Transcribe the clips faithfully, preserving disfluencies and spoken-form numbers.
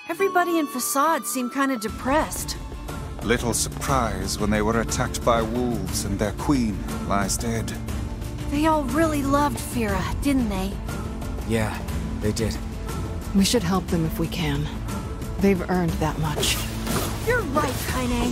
Everybody in Facade seemed kinda depressed. Little surprise when they were attacked by wolves and their queen lies dead. They all really loved Fira, didn't they? Yeah, they did. We should help them if we can. They've earned that much. You're right, Kaine.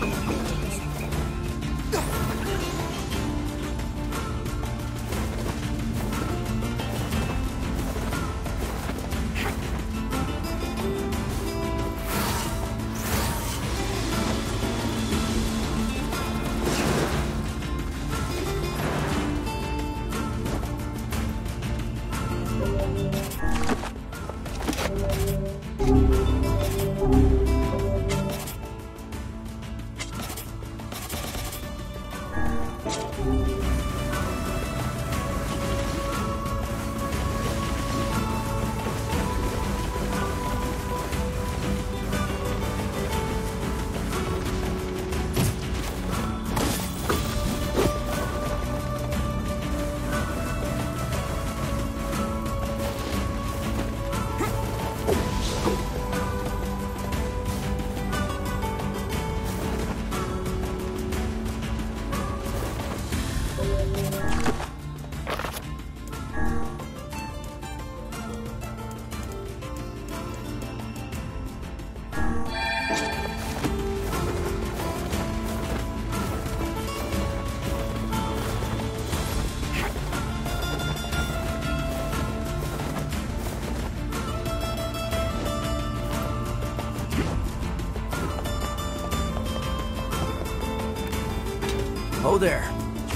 Oh there.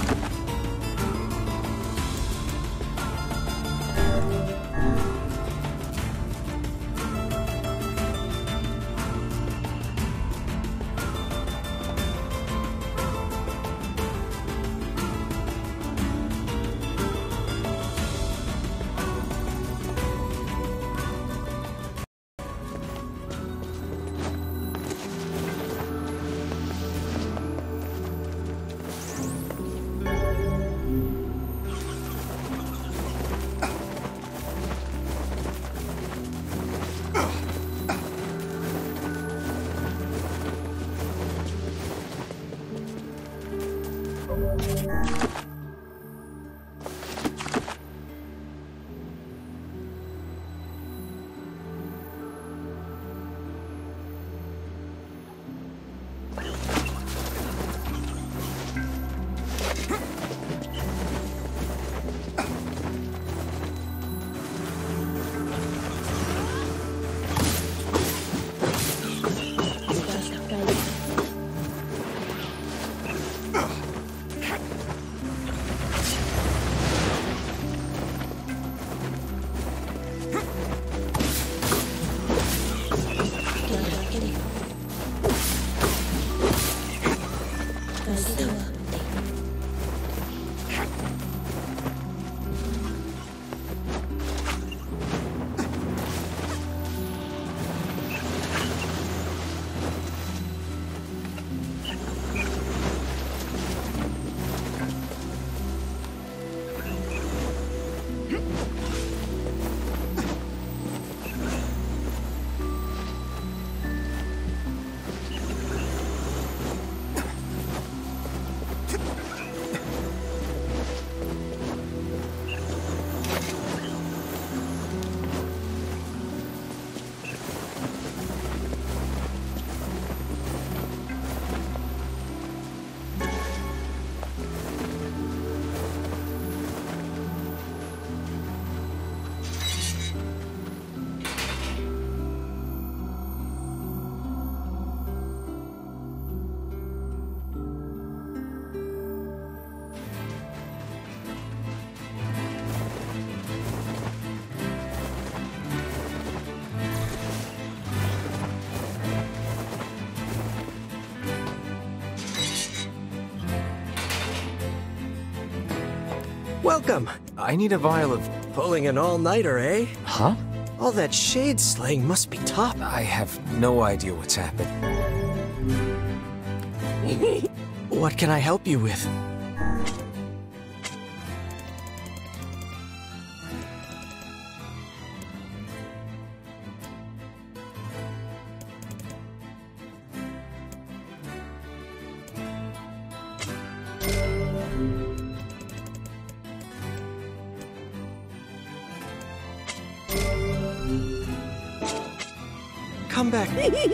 Welcome. I need a vial of... Pulling an all-nighter, eh? Huh? All that shade slaying must be tough. I have no idea what's happened. What can I help you with? Come back.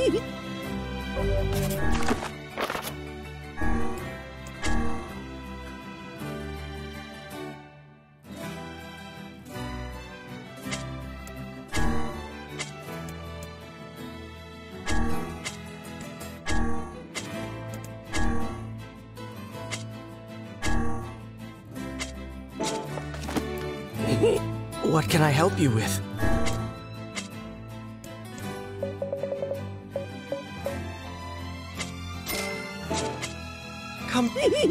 What can I help you with? Come.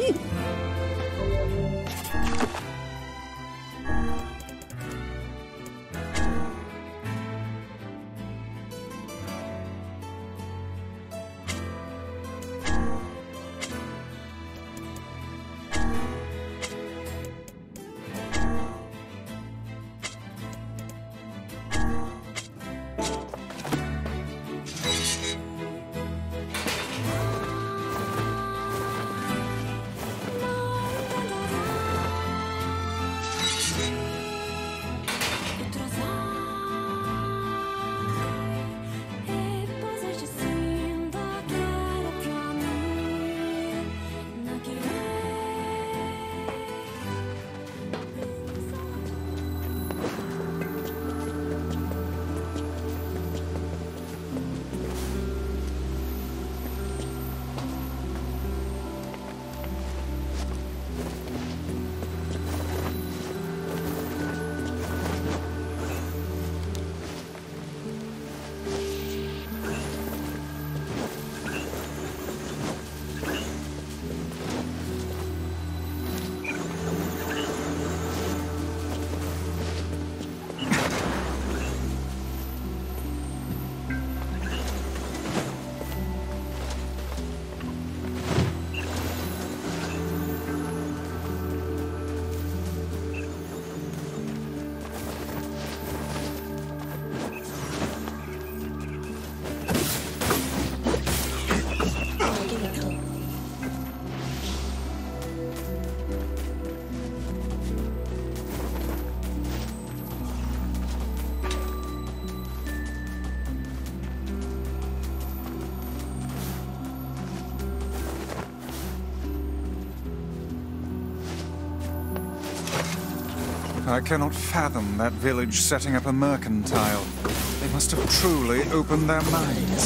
I cannot fathom that village setting up a mercantile. They must have truly opened their minds.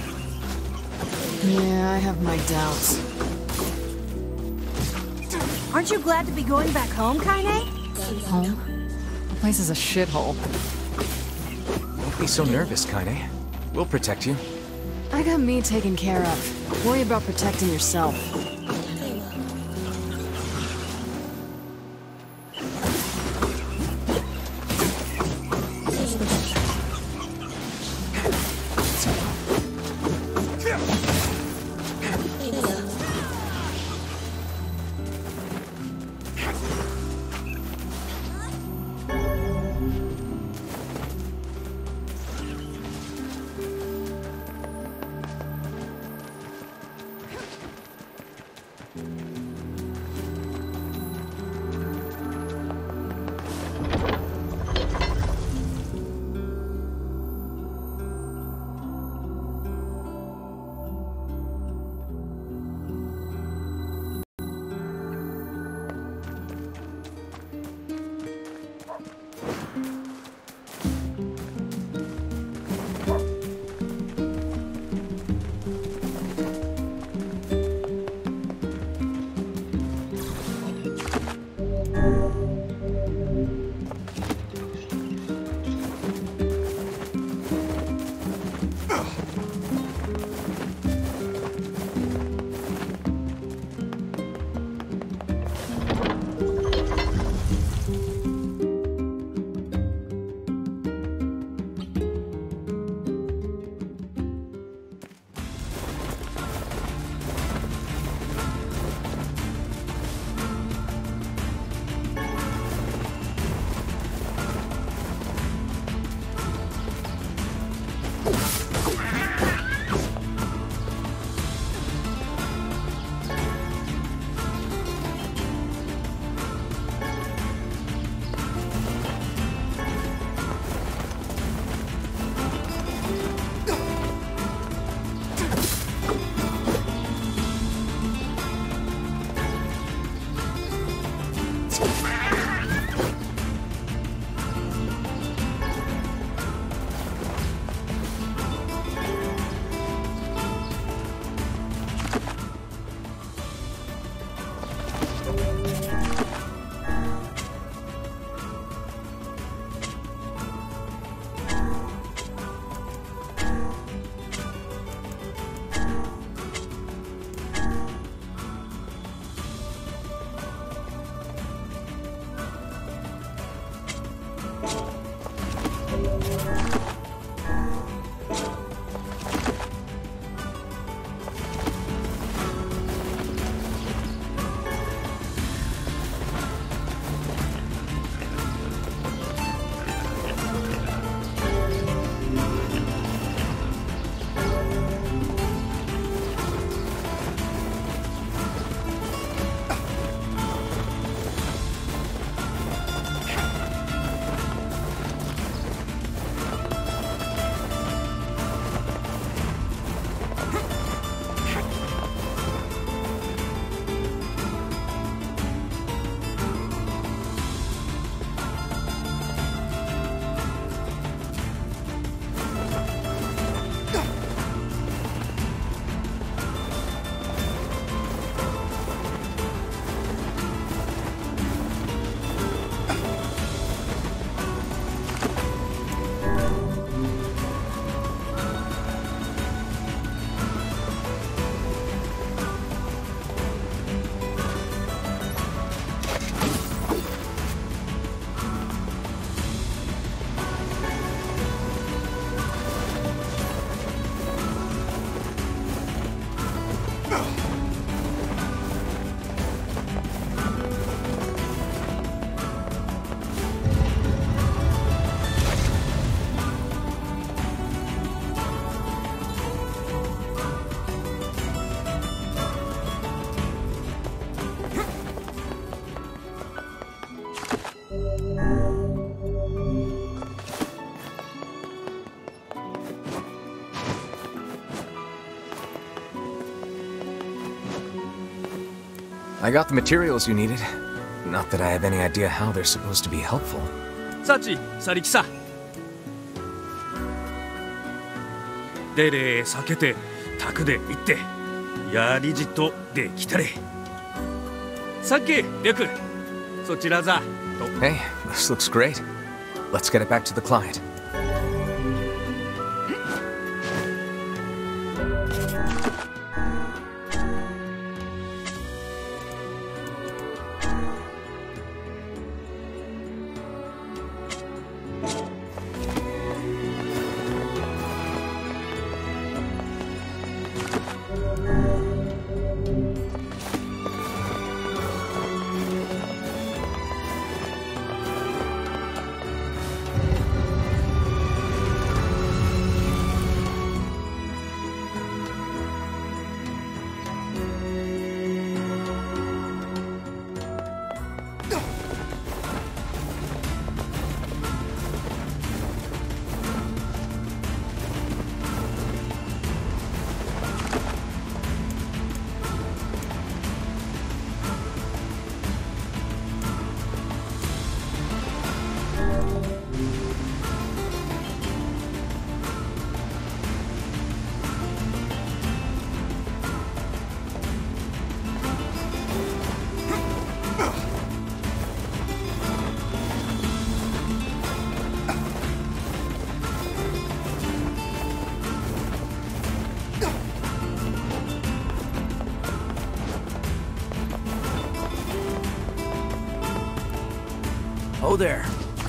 Yeah, I have my doubts. Aren't you glad to be going back home, Kaine? Home? The place is a shithole. Don't be so nervous, Kaine. We'll protect you. I got me taken care of. Worry about protecting yourself. I got the materials you needed. Not that I have any idea how they're supposed to be helpful. サチ、サリキさ。でれ避けて、タクで行って、やりじっとできたれ。さっき、リュク、そちらざ。 Hey, this looks great. Let's get it back to the client. Oh there.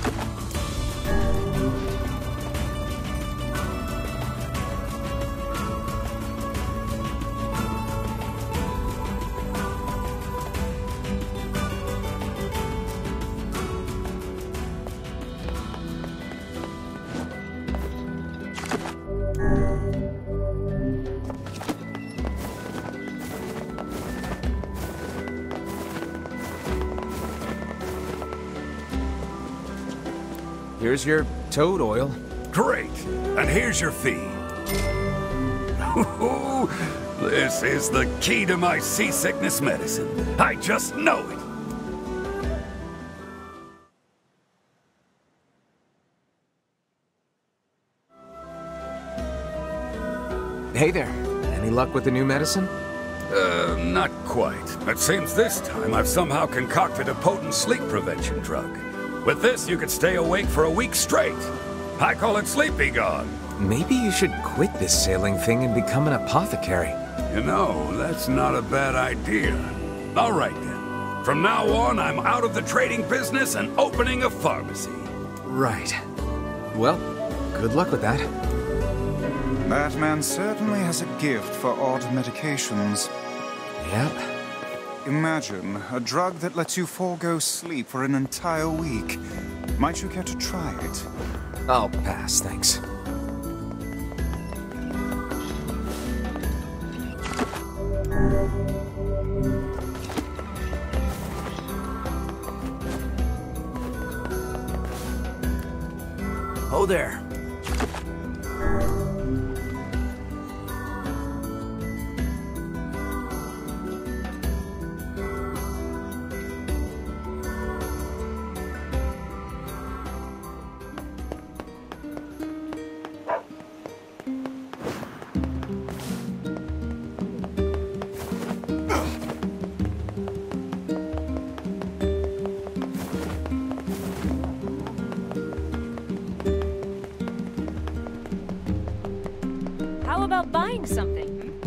Here's your toad oil. Great! And here's your fee. This is the key to my seasickness medicine. I just know it. Hey there. Any luck with the new medicine? Uh, not quite. It seems this time I've somehow concocted a potent sleep prevention drug. With this, you could stay awake for a week straight. I call it Sleepy Gone. Maybe you should quit this sailing thing and become an apothecary. You know, that's not a bad idea. All right, then. From now on, I'm out of the trading business and opening a pharmacy. Right. Well, good luck with that. That man certainly has a gift for odd medications. Yep. Imagine a drug that lets you forego sleep for an entire week. Might you care to try it? I'll pass, thanks. Oh there. How about buying something?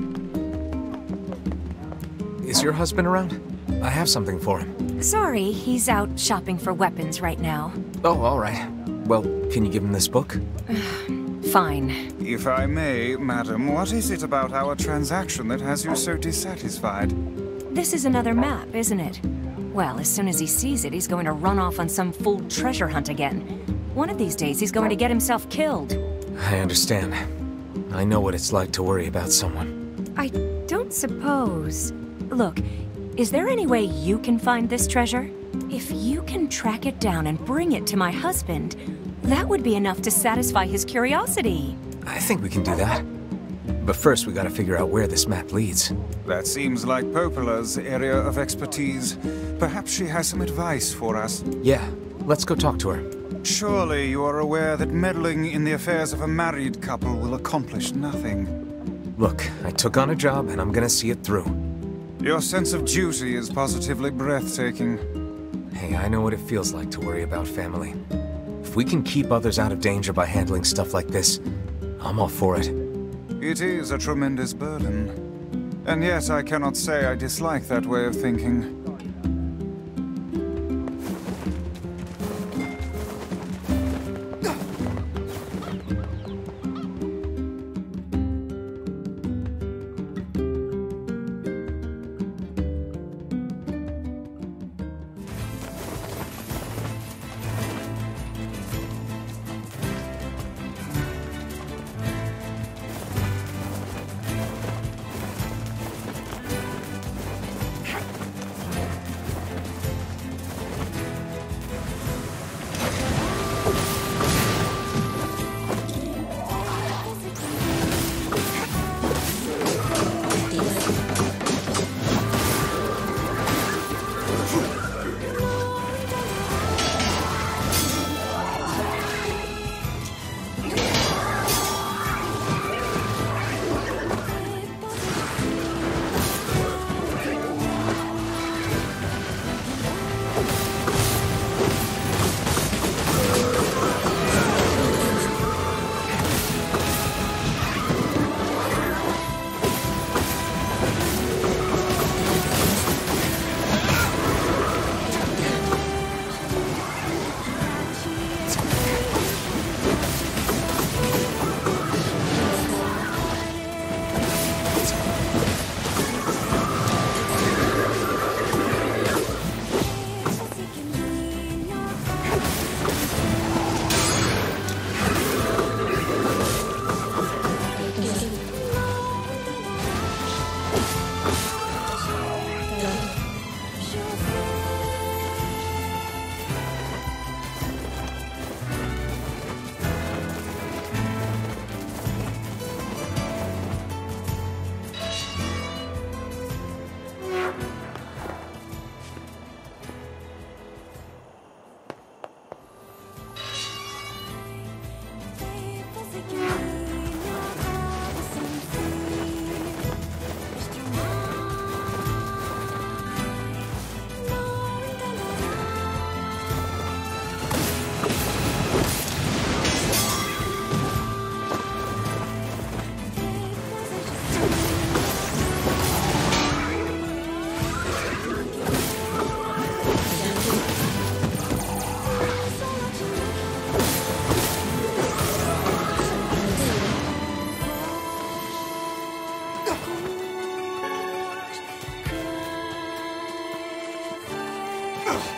Is your husband around? I have something for him. Sorry, he's out shopping for weapons right now. Oh, all right. Well, can you give him this book? Fine. If I may, madam, what is it about our transaction that has you so dissatisfied? This is another map, isn't it? Well, as soon as he sees it, he's going to run off on some fool treasure hunt again. One of these days, he's going to get himself killed. I understand. I know what it's like to worry about someone. I don't suppose... Look, is there any way you can find this treasure? If you can track it down and bring it to my husband, that would be enough to satisfy his curiosity. I think we can do that. But first, we gotta figure out where this map leads. That seems like Popola's area of expertise. Perhaps she has some advice for us. Yeah, let's go talk to her. Surely you are aware that meddling in the affairs of a married couple will accomplish nothing. Look, I took on a job and I'm gonna see it through. Your sense of duty is positively breathtaking. Hey, I know what it feels like to worry about family. If we can keep others out of danger by handling stuff like this, I'm all for it. It is a tremendous burden. And yet I cannot say I dislike that way of thinking.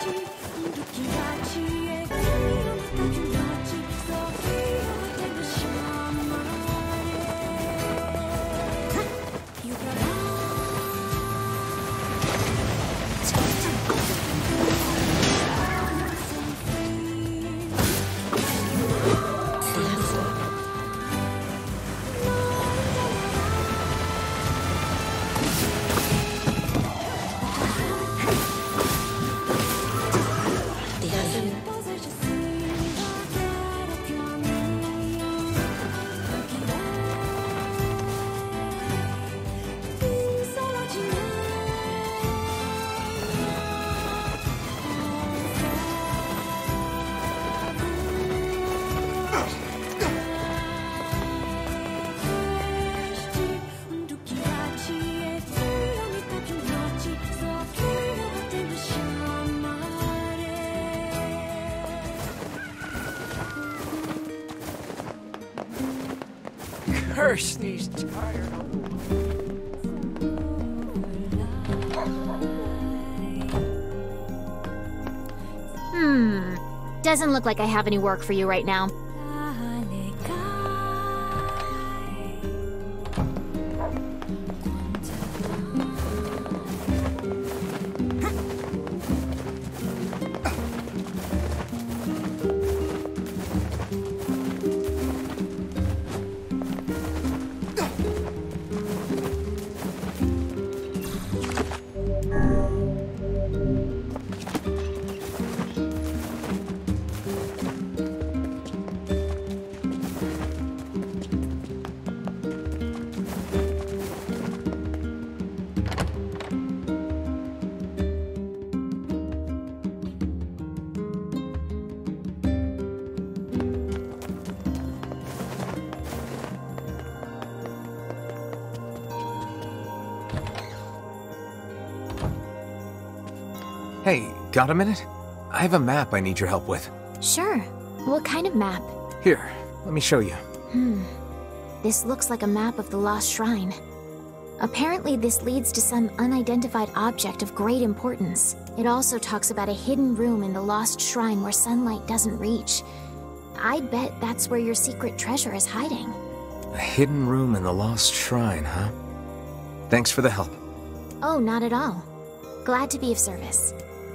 Curse these tired old... Hmm. Doesn't look like I have any work for you right now. Hey, got a minute? I have a map I need your help with. Sure. What kind of map? Here, let me show you. Hmm. This looks like a map of the Lost Shrine. Apparently this leads to some unidentified object of great importance. It also talks about a hidden room in the Lost Shrine where sunlight doesn't reach. I bet that's where your secret treasure is hiding. A hidden room in the Lost Shrine, huh? Thanks for the help. Oh, not at all. Glad to be of service.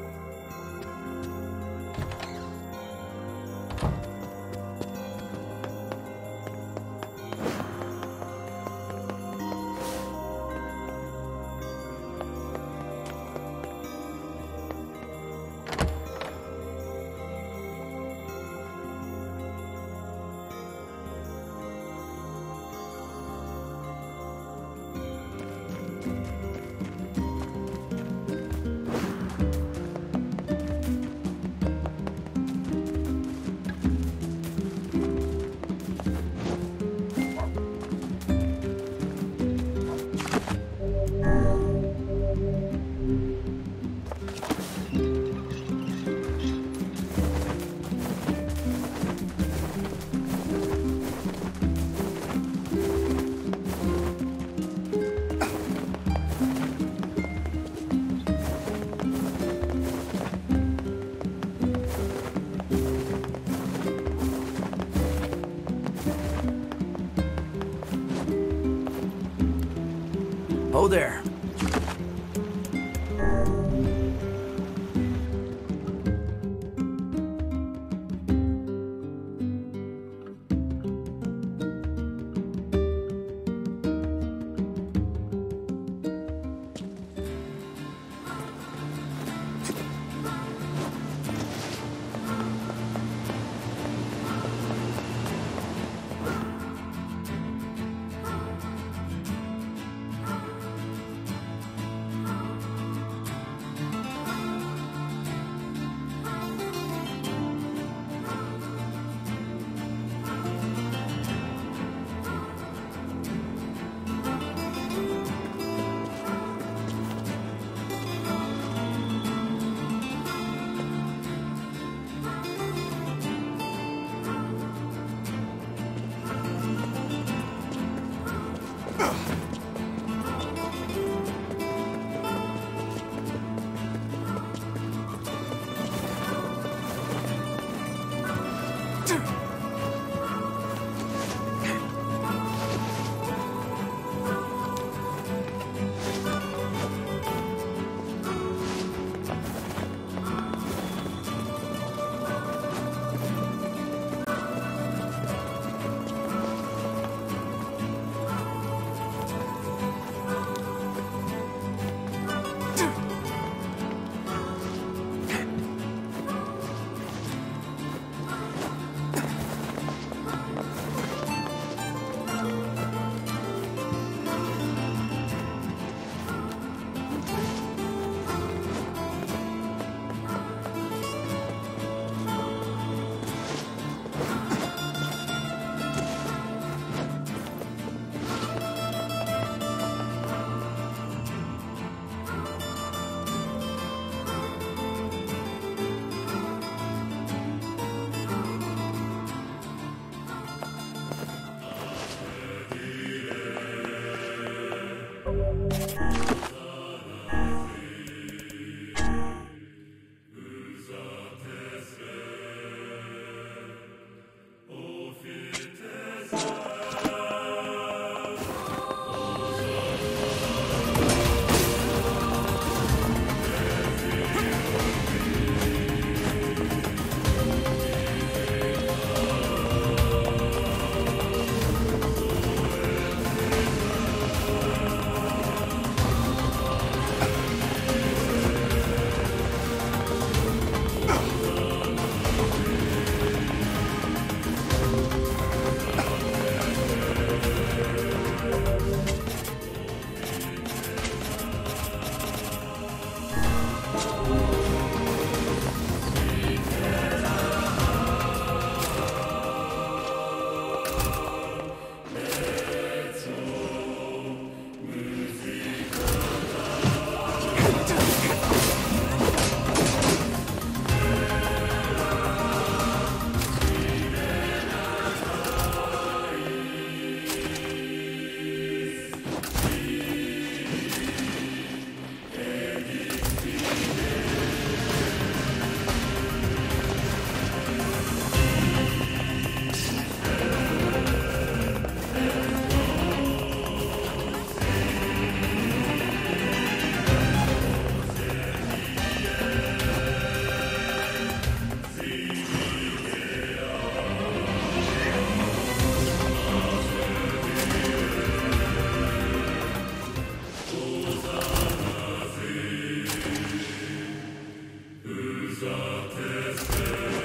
Oh there. Sidequests.